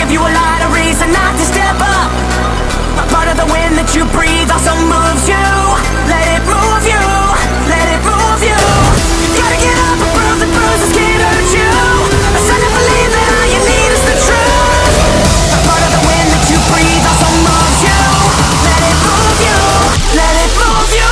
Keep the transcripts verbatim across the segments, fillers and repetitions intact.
give you a lot of reason not to step up. A part of the wind that you breathe also moves you. Let it move you, let it move you. You gotta get up and prove the bruises can't hurt you. A sign to believe that all you need is the truth. A part of the wind that you breathe also moves you. Let it move you, let it move you.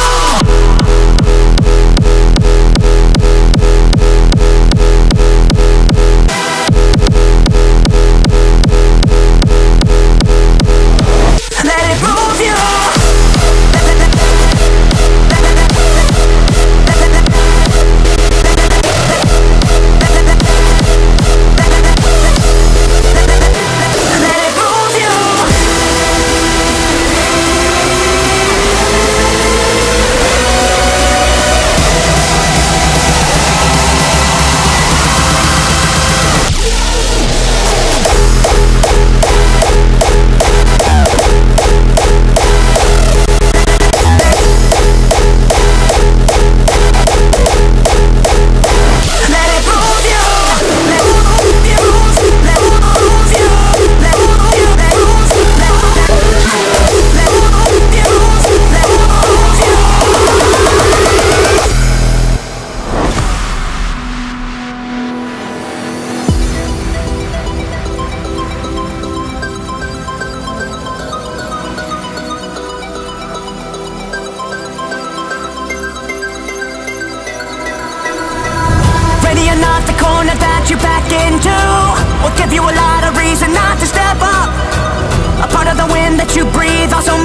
That you back into will give you a lot of reason not to step up. A part of the wind that you breathe also